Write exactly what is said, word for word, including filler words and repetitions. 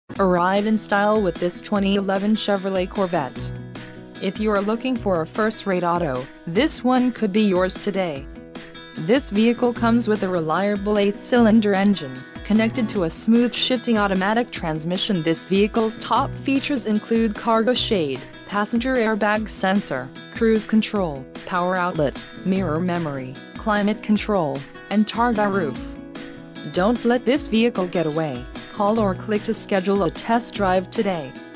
Arrive in style with this twenty eleven Chevrolet Corvette. If you are looking for a first-rate auto, this one could be yours today. This vehicle comes with a reliable eight-cylinder engine, connected to a smooth shifting automatic transmission. This vehicle's top features include cargo shade, passenger airbag sensor, cruise control, power outlet, mirror memory, climate control, and targa roof. Don't let this vehicle get away. Call or click to schedule a test drive today.